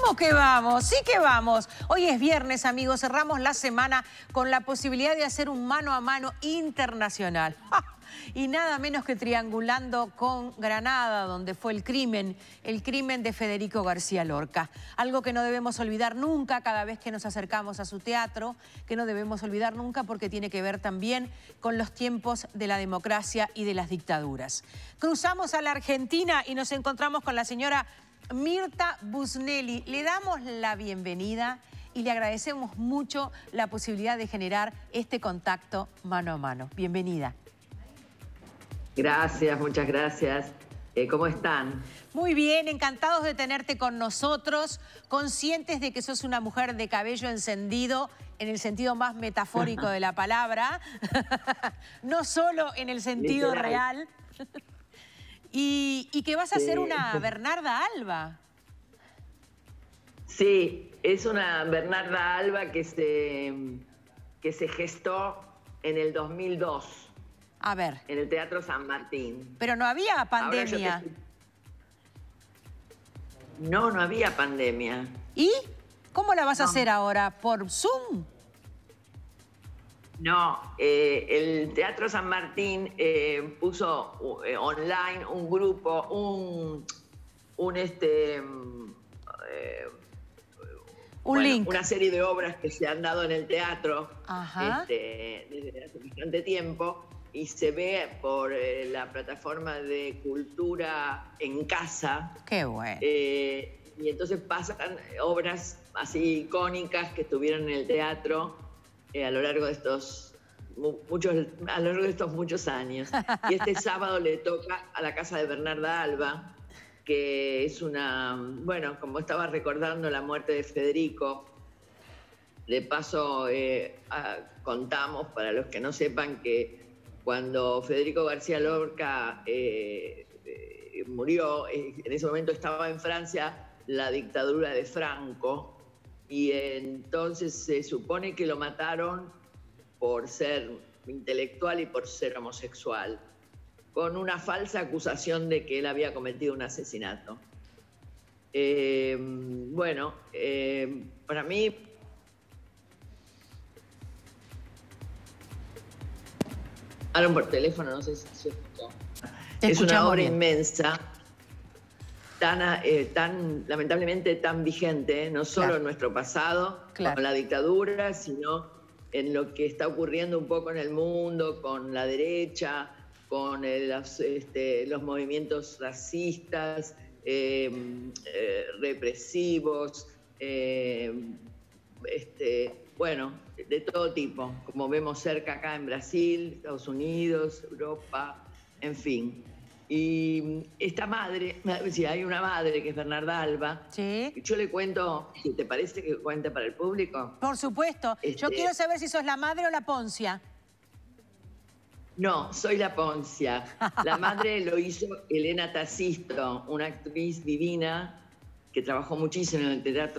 ¿Cómo que vamos? Sí que vamos. Hoy es viernes, amigos. Cerramos la semana con la posibilidad de hacer un mano a mano internacional. ¡Ja! Y nada menos que triangulando con Granada, donde fue el crimen de Federico García Lorca. Algo que no debemos olvidar nunca cada vez que nos acercamos a su teatro, que no debemos olvidar nunca porque tiene que ver también con los tiempos de la democracia y de las dictaduras. Cruzamos a la Argentina y nos encontramos con la señora Mirta Busnelli. Le damos la bienvenida y le agradecemos mucho la posibilidad de generar este contacto mano a mano. Bienvenida. Gracias, muchas gracias. ¿Cómo están? Muy bien, encantados de tenerte con nosotros, conscientes de que sos una mujer de cabello encendido en el sentido más metafórico de la palabra, no solo en el sentido real, y que vas a ser una Bernarda Alba. Sí, es una Bernarda Alba que se gestó en el 2002. A ver. En el Teatro San Martín. Pero no había pandemia. No, no había pandemia. ¿Y cómo la vas a hacer ahora? ¿Por Zoom? No, el Teatro San Martín puso online un grupo, link. Una serie de obras que se han dado en el teatro desde hace bastante tiempo. Y se ve por la plataforma de Cultura en Casa. ¡Qué bueno! Y entonces pasan obras así icónicas que estuvieron en el teatro a lo largo de estos muchos años. Y este sábado le toca a la casa de Bernarda Alba, que es bueno, como estaba recordando la muerte de Federico, de paso contamos, para los que no sepan, que cuando Federico García Lorca murió, en ese momento estaba en Francia la dictadura de Franco, y entonces se supone que lo mataron por ser intelectual y por ser homosexual, con una falsa acusación de que él había cometido un asesinato. Bueno, para mí... Hablan por teléfono, no sé si se escuchó. Es una obra inmensa, lamentablemente tan vigente, no solo en nuestro pasado, con la dictadura, sino en lo que está ocurriendo un poco en el mundo, con la derecha, con los movimientos racistas, represivos, bueno, de todo tipo, como vemos cerca acá en Brasil, Estados Unidos, Europa, en fin. Y esta madre, si hay una madre que es Bernarda Alba, yo le cuento, ¿te parece que cuente para el público? Por supuesto. Yo quiero saber si sos la madre o la Poncia. No, soy la Poncia. La madre lo hizo Elena Tacisto, una actriz divina que trabajó muchísimo en el teatro.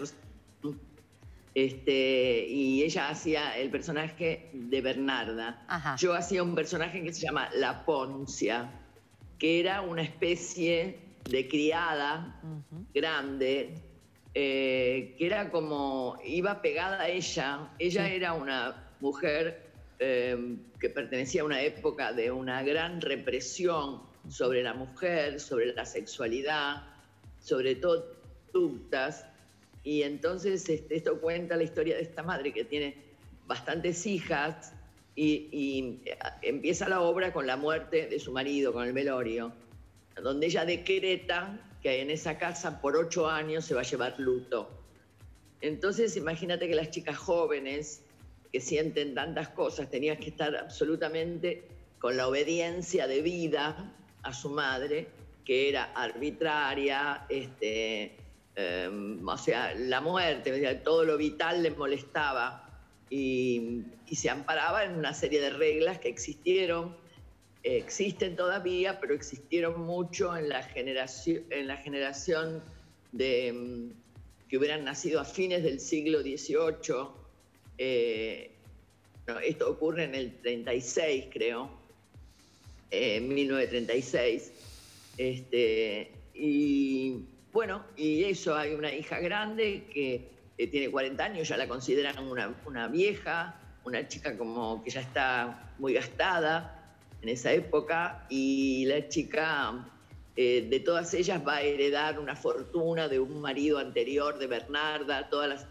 Y ella hacía el personaje de Bernarda. Yo hacía un personaje que se llama La Poncia, que era una especie de criada grande, que era como, iba pegada a ella. Ella era una mujer que pertenecía a una época de una gran represión sobre la mujer, sobre la sexualidad, sobre todo conductas. Y entonces esto cuenta la historia de esta madre que tiene bastantes hijas y empieza la obra con la muerte de su marido, con el velorio, donde ella decreta que en esa casa por 8 años se va a llevar luto. Entonces imagínate que las chicas jóvenes que sienten tantas cosas tenían que estar absolutamente con la obediencia debida a su madre, que era arbitraria, o sea, la muerte, todo lo vital le molestaba y se amparaba en una serie de reglas que existieron, existen todavía, pero existieron mucho en la generación de, que hubieran nacido a fines del siglo XVIII. Esto ocurre en el 36, creo, 1936. Y bueno, y eso, hay una hija grande que tiene 40 años, ya la consideran una vieja, una chica como que ya está muy gastada en esa época, y la chica de todas ellas va a heredar una fortuna de un marido anterior de Bernarda. Todas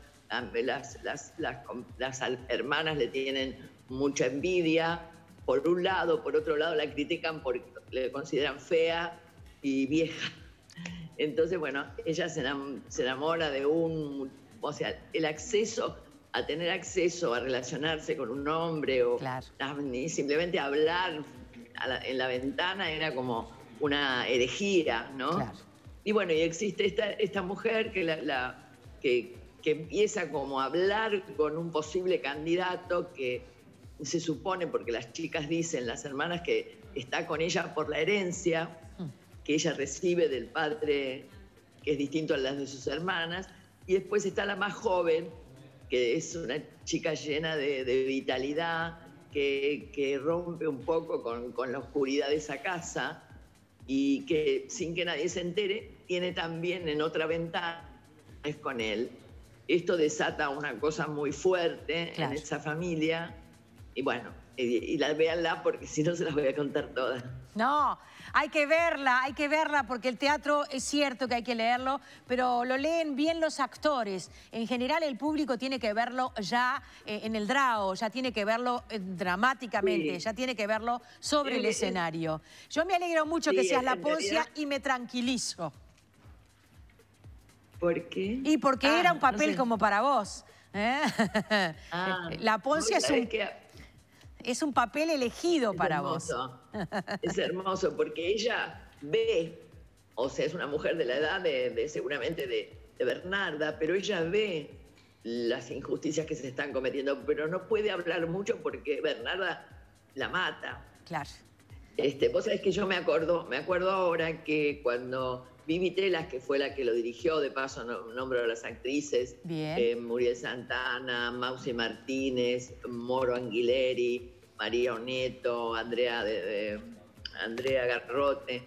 las hermanas le tienen mucha envidia, por un lado. Por otro lado la critican porque le consideran fea y vieja. Entonces, bueno, ella se enamora de o sea, el acceso a tener acceso a relacionarse con un hombre o claro, ni simplemente hablar en la ventana era como una herejía, ¿no? claro. Y bueno, y existe esta mujer que empieza como a hablar con un posible candidato que se supone, porque las chicas dicen, las hermanas, que está con ella por la herencia que ella recibe del padre, que es distinto a las de sus hermanas. Y después está la más joven, que es una chica llena de vitalidad, que rompe un poco con la oscuridad de esa casa y que, sin que nadie se entere, tiene también en otra ventana, es con él. Esto desata una cosa muy fuerte, claro, en esa familia. Y bueno, véanla, porque si no se las voy a contar todas. No, hay que verla, porque el teatro es cierto que hay que leerlo, pero lo leen bien los actores. En general el público tiene que verlo ya en el DRAO, ya tiene que verlo dramáticamente, sí, ya tiene que verlo sobre el escenario. Yo me alegro mucho que seas la Poncia y me tranquilizo. ¿Por qué? Y porque era un papel, no sé, como para vos. La Poncia es un papel elegido para vos. Es hermoso, porque ella ve, o sea, es una mujer de la edad seguramente de Bernarda, pero ella ve las injusticias que se están cometiendo, pero no puede hablar mucho porque Bernarda la mata. Claro. Vos sabés que yo me acuerdo ahora que cuando Vivi Telas, que fue la que lo dirigió, de paso nombro a las actrices, Muriel Santana, Mausi Martínez, Moro Anguileri, María Oneto, Andrea Garrote.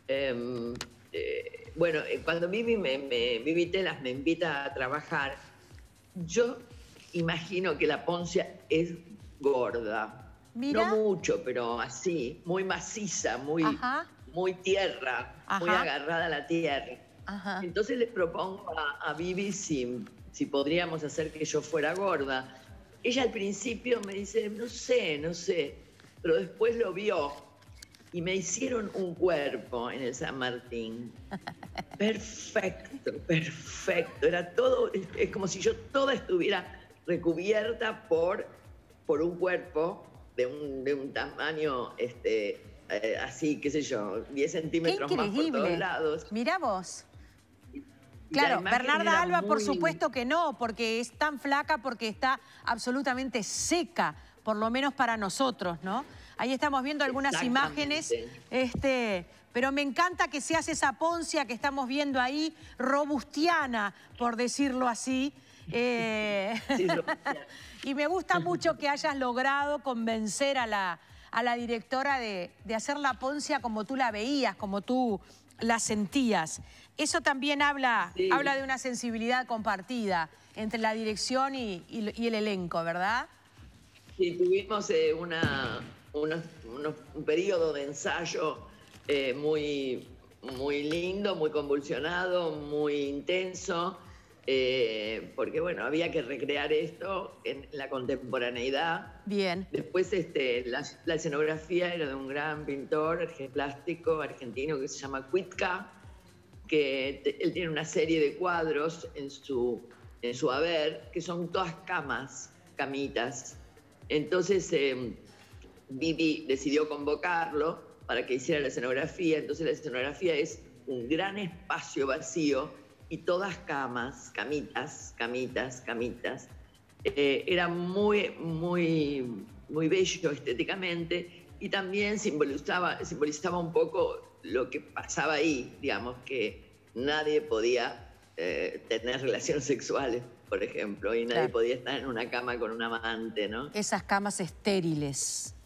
Bueno, cuando Vivi Telas me invita a trabajar, yo imagino que la Poncia es gorda. ¿Mira? No mucho, pero así, muy maciza, muy tierra, muy agarrada a la tierra. Entonces les propongo a Vivi si podríamos hacer que yo fuera gorda. Ella al principio me dice, no sé, pero después lo vio y me hicieron un cuerpo en el San Martín. Perfecto, perfecto. Era todo, es como si yo toda estuviera recubierta por un cuerpo de un tamaño así, qué sé yo, 10 centímetros más por todos lados. Mirá vos. Claro, Bernarda Alba, por supuesto que no, porque es tan flaca, porque está absolutamente seca, por lo menos para nosotros, ¿no? Ahí estamos viendo algunas imágenes, pero me encanta que seas esa Poncia que estamos viendo ahí, robustiana, por decirlo así. Sí, y me gusta mucho que hayas logrado convencer a la directora de hacer la Poncia como tú la veías, como tú la sentías. Eso también habla de una sensibilidad compartida entre la dirección y el elenco, ¿verdad? Sí, tuvimos un periodo de ensayo muy lindo, muy convulsionado, muy intenso, porque bueno, había que recrear esto en la contemporaneidad. Bien. Después la escenografía era de un gran pintor plástico argentino que se llama Cuitca, que él tiene una serie de cuadros en su haber, que son todas camitas. Entonces Vivi decidió convocarlo para que hiciera la escenografía. Entonces la escenografía es un gran espacio vacío y todas camitas. Era muy bello estéticamente, y también simbolizaba un poco lo que pasaba ahí, digamos, que nadie podía tener relaciones sexuales, por ejemplo, y nadie podía estar en una cama con un amante, ¿no? Esas camas estériles.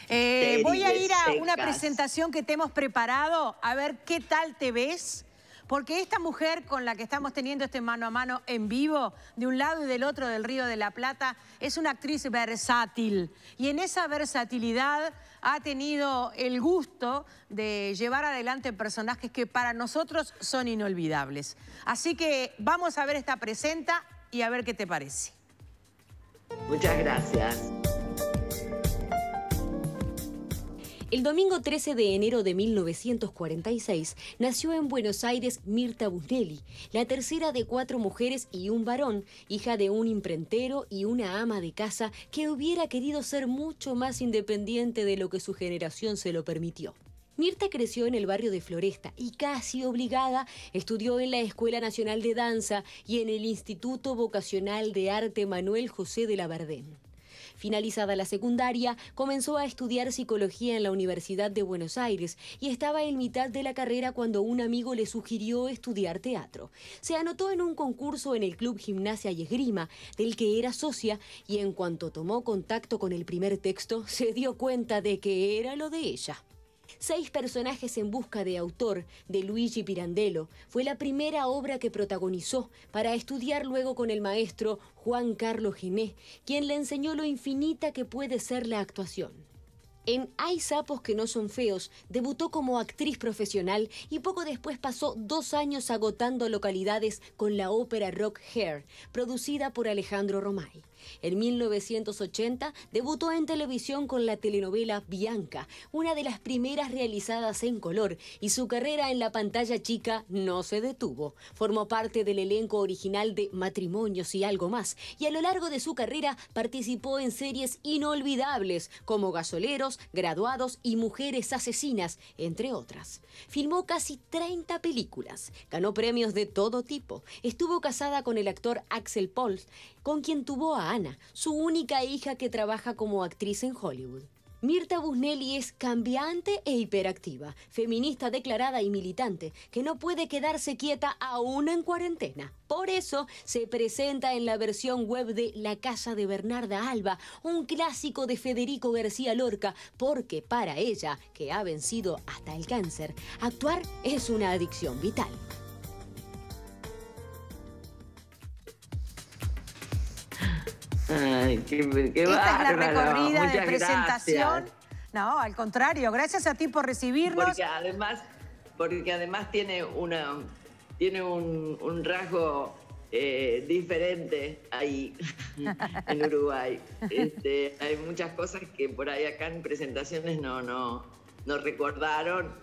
Voy a ir a una presentación que te hemos preparado, a ver qué tal te ves, porque esta mujer con la que estamos teniendo este mano a mano en vivo, de un lado y del otro del Río de la Plata, es una actriz versátil. Y en esa versatilidad ha tenido el gusto de llevar adelante personajes que para nosotros son inolvidables. Así que vamos a ver esta presenta y a ver qué te parece. Muchas gracias. El domingo 13 de enero de 1946 nació en Buenos Aires Mirta Busnelli, la tercera de 4 mujeres y un varón, hija de un imprentero y una ama de casa que hubiera querido ser mucho más independiente de lo que su generación se lo permitió. Mirta creció en el barrio de Floresta y casi obligada estudió en la Escuela Nacional de Danza y en el Instituto Vocacional de Arte Manuel José de Labardén. Finalizada la secundaria, comenzó a estudiar psicología en la Universidad de Buenos Aires y estaba en mitad de la carrera cuando un amigo le sugirió estudiar teatro. Se anotó en un concurso en el Club Gimnasia y Esgrima, del que era socia, y en cuanto tomó contacto con el primer texto, se dio cuenta de que era lo de ella. 6 personajes en busca de autor, de Luigi Pirandello, fue la primera obra que protagonizó para estudiar luego con el maestro Juan Carlos Gené, quien le enseñó lo infinita que puede ser la actuación. En Hay sapos que no son feos, debutó como actriz profesional y poco después pasó 2 años agotando localidades con la ópera rock Hair, producida por Alejandro Romay. En 1980 debutó en televisión con la telenovela Bianca, una de las primeras realizadas en color, y su carrera en la pantalla chica no se detuvo. Formó parte del elenco original de Matrimonios y algo más, y a lo largo de su carrera participó en series inolvidables como Gasoleros, Graduados y Mujeres Asesinas, entre otras. Filmó casi 30 películas, ganó premios de todo tipo, estuvo casada con el actor Axel Pols, con quien tuvo a Ana, su única hija que trabaja como actriz en Hollywood. Mirta Busnelli es cambiante e hiperactiva, feminista declarada y militante, que no puede quedarse quieta aún en cuarentena. Por eso se presenta en la versión web de La Casa de Bernarda Alba, un clásico de Federico García Lorca, porque para ella, que ha vencido hasta el cáncer, actuar es una adicción vital. Ay, qué Esta es la bárbaro. recorrida Muchas de presentación. gracias. No, al contrario, gracias a ti por recibirnos. Porque además tiene un rasgo diferente ahí en Uruguay. Hay muchas cosas que por ahí acá en presentaciones no recordaron.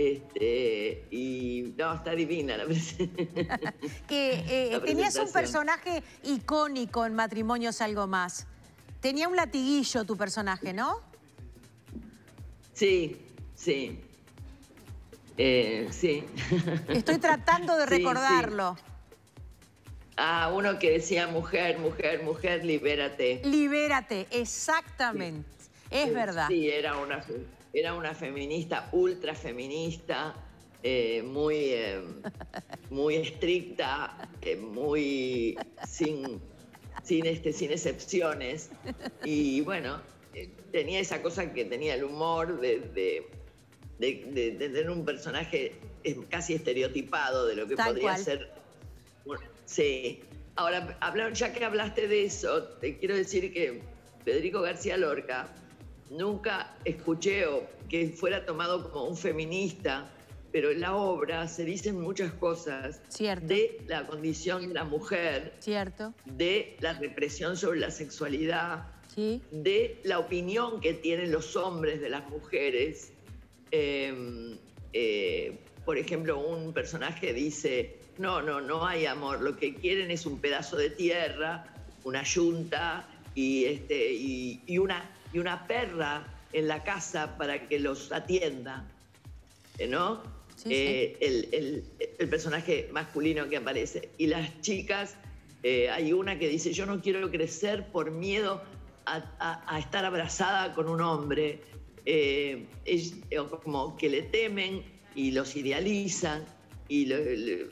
Y no, está divina la presentación. Tenías un personaje icónico en Matrimonios Algo Más. Tenía un latiguillo tu personaje, ¿no? Sí. Sí. Estoy tratando de recordarlo. Sí. Ah, uno que decía mujer, libérate. Libérate, exactamente. Sí. Es verdad. Sí, era una feminista, ultra feminista, muy estricta, muy sin excepciones. Y bueno, tenía esa cosa que tenía el humor de tener un personaje casi estereotipado de lo que podría ser. Bueno, sí. Ahora, ya que hablaste de eso, te quiero decir que Federico García Lorca nunca escuché que fuera tomado como un feminista, pero en la obra se dicen muchas cosas. Cierto. De la condición de la mujer, cierto, de la represión sobre la sexualidad, sí, de la opinión que tienen los hombres de las mujeres. Por ejemplo, un personaje dice, no hay amor, lo que quieren es un pedazo de tierra, una yunta y una perra en la casa para que los atienda, ¿no? Sí, sí. El personaje masculino que aparece. Y las chicas, hay una que dice, yo no quiero crecer por miedo a estar abrazada con un hombre. Como que le temen y los idealizan. Y el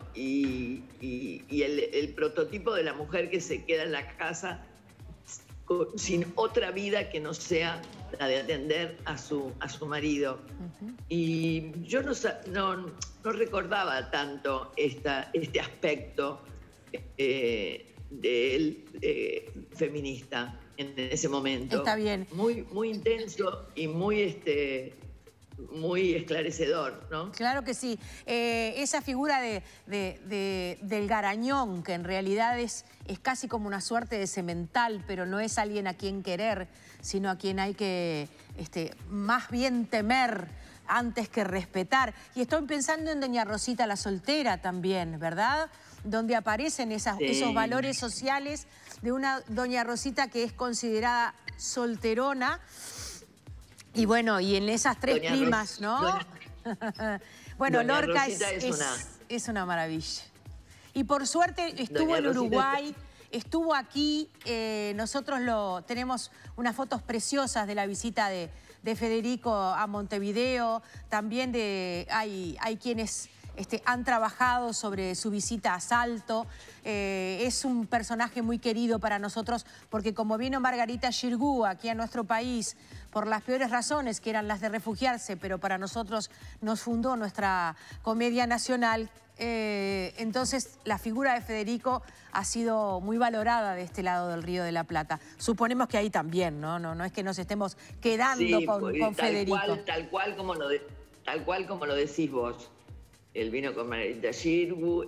prototipo de la mujer que se queda en la casa sin otra vida que no sea la de atender a su marido. Y yo no recordaba tanto este aspecto de él feminista en ese momento. Está bien. Muy intenso y muy esclarecedor, ¿no? Claro que sí. Esa figura del garañón, que en realidad es casi como una suerte de semental, pero no es alguien a quien querer, sino a quien hay que más bien temer antes que respetar. Y estoy pensando en doña Rosita la soltera también, ¿verdad? Donde aparecen esos valores sociales de una doña Rosita que es considerada solterona. Y bueno, y en esas tres primas, ¿no? Bueno, Lorca es una maravilla. Y por suerte estuvo en Uruguay, estuvo aquí. Nosotros tenemos unas fotos preciosas de la visita de Federico a Montevideo. También hay quienes han trabajado sobre su visita a Salto. Es un personaje muy querido para nosotros porque como vino Margarita Xirgu aquí a nuestro país por las peores razones, que eran las de refugiarse, pero para nosotros nos fundó nuestra Comedia Nacional, entonces la figura de Federico ha sido muy valorada de este lado del Río de la Plata. Suponemos que ahí también, ¿no? No es que nos estemos quedando con Federico. Tal cual como lo decís vos. Él vino con Margarita Xirgu,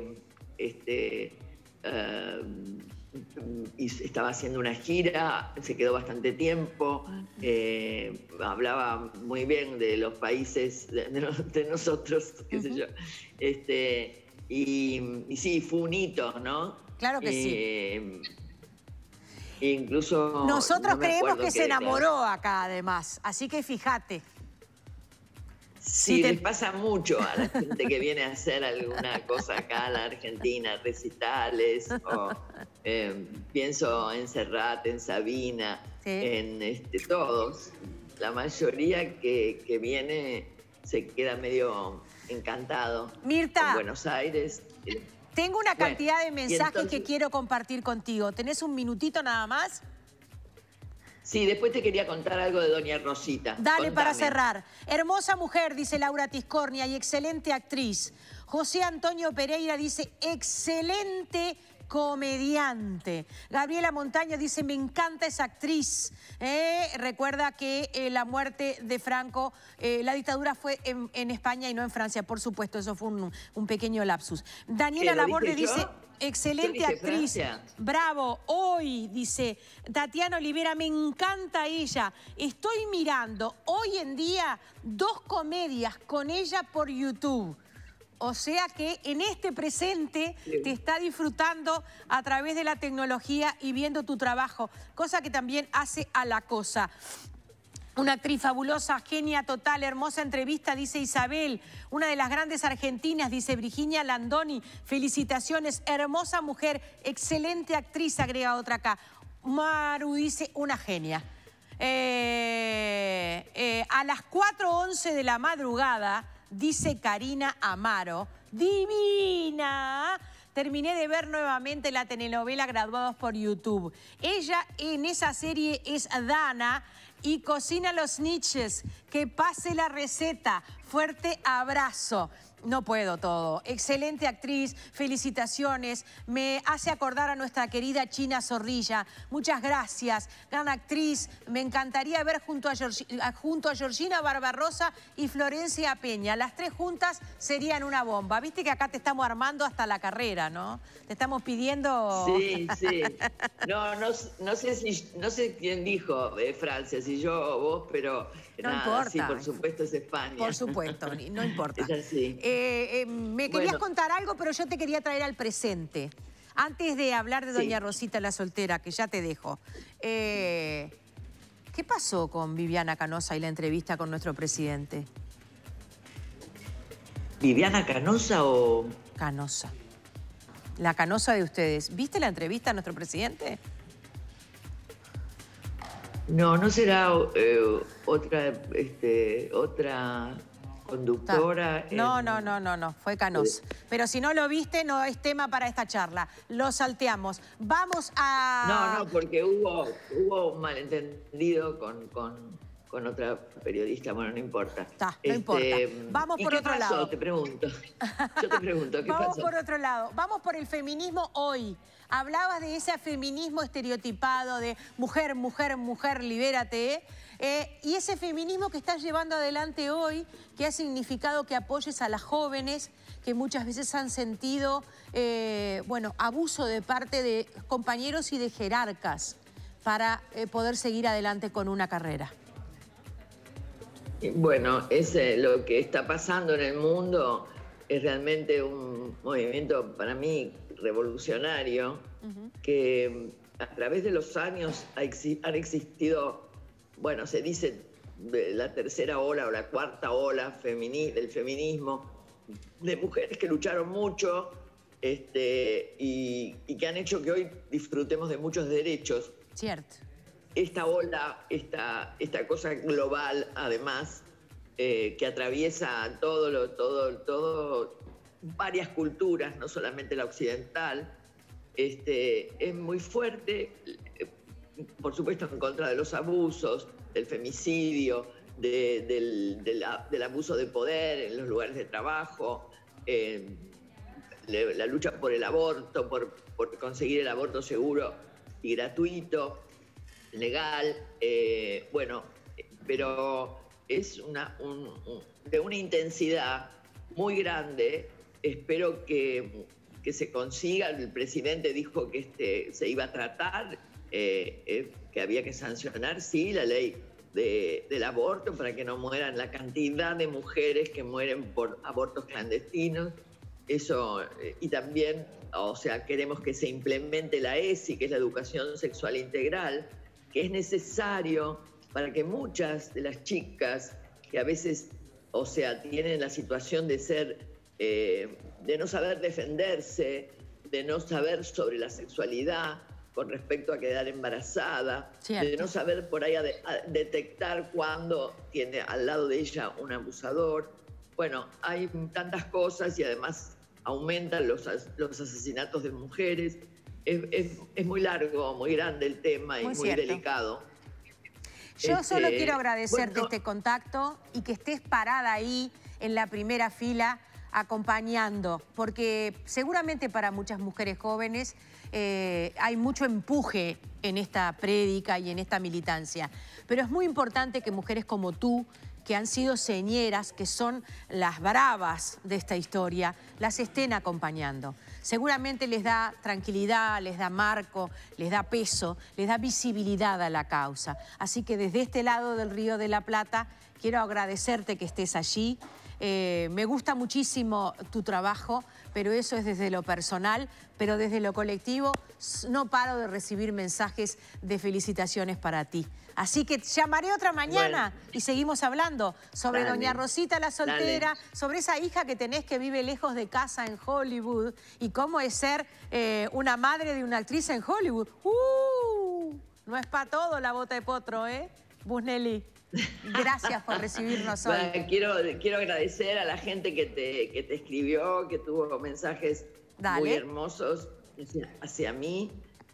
y estaba haciendo una gira, se quedó bastante tiempo, hablaba muy bien de los países de nosotros, qué sé yo. Y sí, fue un hito, ¿no? Claro que sí. Incluso... Nosotros creemos que se enamoró acá, además, así que fíjate. Sí, les pasa mucho a la gente que viene a hacer alguna cosa acá a la Argentina, recitales, o pienso en Serrat, en Sabina, en todos. La mayoría que viene se queda medio encantado. Mirta, con Buenos Aires. Tengo una cantidad de mensajes que quiero compartir contigo. ¿Tenés un minutito nada más? Sí, después te quería contar algo de doña Rosita. Dale, para cerrar. Hermosa mujer, dice Laura Tiscornia, y excelente actriz. José Antonio Pereira dice, excelente comediante. Gabriela Montaño dice, me encanta esa actriz. Recuerda que la muerte de Franco, la dictadura fue en España y no en Francia, por supuesto, eso fue un pequeño lapsus. Daniela Laborde dice... Excelente actriz, Francia. Bravo, hoy, dice Tatiana Olivera, me encanta ella. Estoy mirando hoy en día 2 comedias con ella por YouTube. O sea que en este presente te está disfrutando a través de la tecnología y viendo tu trabajo, cosa que también hace a la cosa. Una actriz fabulosa, genia total, hermosa entrevista, dice Isabel. Una de las grandes argentinas, dice Virginia Landoni. Felicitaciones, hermosa mujer, excelente actriz, agrega otra acá. Maru dice, una genia. A las 4:11 de la madrugada, dice Karina Amaro, divina. Terminé de ver nuevamente la telenovela Graduados por YouTube. Ella en esa serie es Dana y cocina los niches. Que pase la receta. Fuerte abrazo. No puedo todo. Excelente actriz, felicitaciones. Me hace acordar a nuestra querida China Zorrilla. Muchas gracias. Gran actriz. Me encantaría ver junto a Georgina Barbarosa y Florencia Peña. Las 3 juntas serían una bomba. Viste que acá te estamos armando hasta la carrera, ¿no? Te estamos pidiendo... Sí, sí. No sé quién dijo Francia, si yo o vos, pero... No importa. Sí, por supuesto es España. Por supuesto, no importa. Es así. Me querías contar algo, pero yo te quería traer al presente. Antes de hablar de doña Rosita la soltera, que ya te dejo. ¿Qué pasó con Viviana Canosa y la entrevista con nuestro presidente? ¿Viviana Canosa o...? Canosa. La Canosa de ustedes. ¿Viste la entrevista a nuestro presidente? No será otra conductora. No, fue Canosa. Pero si no lo viste, no es tema para esta charla. Lo salteamos. Vamos a... No, porque hubo un malentendido con otra periodista, bueno, no importa. No importa. Vamos por otro lado. Te pregunto. Yo te pregunto, ¿qué pasó? Vamos por otro lado. Vamos por el feminismo hoy. Hablabas de ese feminismo estereotipado de mujer, mujer, mujer, libérate. Y ese feminismo que estás llevando adelante hoy, que ha significado que apoyes a las jóvenes que muchas veces han sentido, abuso de parte de compañeros y de jerarcas para poder seguir adelante con una carrera. Bueno, lo que está pasando en el mundo es realmente un movimiento para mí revolucionario, que a través de los años han existido, bueno, se dice la tercera ola o la cuarta ola del feminismo, de mujeres que lucharon mucho y que han hecho que hoy disfrutemos de muchos derechos. Cierto. Esta ola, esta cosa global, además, que atraviesa varias culturas, no solamente la occidental, es muy fuerte, por supuesto en contra de los abusos, del femicidio, del abuso de poder en los lugares de trabajo, la lucha por el aborto, por conseguir el aborto seguro y gratuito, legal, pero es de una intensidad muy grande. Espero que se consiga. El presidente dijo que se iba a tratar, que había que sancionar, sí, la ley del aborto para que no mueran la cantidad de mujeres que mueren por abortos clandestinos. Eso, y también, queremos que se implemente la ESI, que es la educación sexual integral, que es necesario para que muchas de las chicas que a veces, tienen la situación de no saber defenderse, de no saber sobre la sexualidad con respecto a quedar embarazada, de no saber por ahí detectar cuando tiene al lado de ella un abusador. Bueno, hay tantas cosas y además aumentan los asesinatos de mujeres. Es muy largo, muy grande el tema y muy delicado. Yo solo quiero agradecerte este contacto y que estés parada ahí en la primera fila acompañando, porque seguramente para muchas mujeres jóvenes hay mucho empuje en esta prédica y en esta militancia, pero es muy importante que mujeres como tú, que han sido señeras, que son las bravas de esta historia, las estén acompañando. Seguramente les da tranquilidad, les da marco, les da peso, les da visibilidad a la causa. Así que desde este lado del Río de la Plata quiero agradecerte que estés allí. Me gusta muchísimo tu trabajo, pero eso es desde lo personal, pero desde lo colectivo no paro de recibir mensajes de felicitaciones para ti. Así que llamaré otra mañana y seguimos hablando sobre doña Rosita la soltera, sobre esa hija que tenés que vive lejos de casa en Hollywood y cómo es ser una madre de una actriz en Hollywood. No es para todo la bota de potro, ¿eh? Busnelli, gracias por recibirnos hoy. Bueno, quiero agradecer a la gente que te escribió, que tuvo mensajes muy hermosos hacia mí.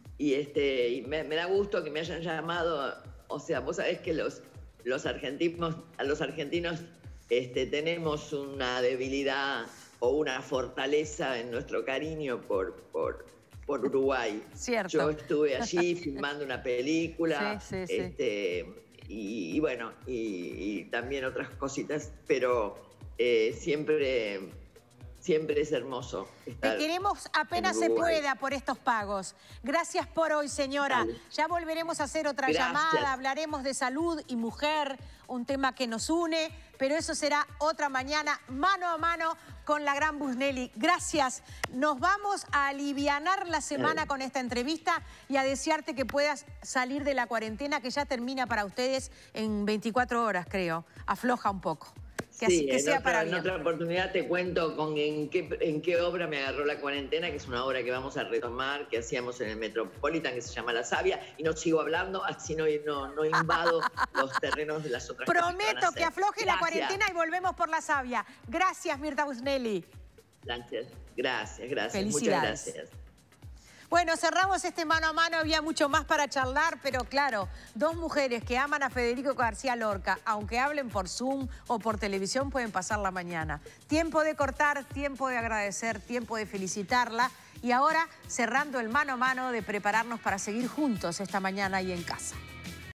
Y me da gusto que me hayan llamado. Vos sabés que los argentinos tenemos una debilidad o una fortaleza en nuestro cariño por Uruguay. Cierto. Yo estuve allí filmando una película, y también otras cositas, pero siempre es hermoso estar. Te queremos apenas se pueda por estos pagos. Gracias por hoy, señora. Dale. Ya volveremos a hacer otra llamada, hablaremos de salud y mujer, un tema que nos une, pero eso será otra mañana, mano a mano con la gran Busnelli. Gracias. Nos vamos a alivianar la semana con esta entrevista y a desearte que puedas salir de la cuarentena que ya termina para ustedes en 24 horas, creo. Afloja un poco. que sea para bien. En otra oportunidad te cuento en qué obra me agarró la cuarentena, que es una obra que vamos a retomar, que hacíamos en el Metropolitan, que se llama La Savia, y no sigo hablando, así no invado los terrenos de las otras cosas. Prometo que afloje la cuarentena y volvemos por La Savia. Gracias, Mirta Busnelli. Gracias. Felicidades. Muchas gracias. Bueno, cerramos este mano a mano, había mucho más para charlar, pero claro, dos mujeres que aman a Federico García Lorca, aunque hablen por Zoom o por televisión, pueden pasar la mañana. Tiempo de cortar, tiempo de agradecer, tiempo de felicitarla y ahora cerrando el mano a mano de prepararnos para seguir juntos esta mañana y en casa.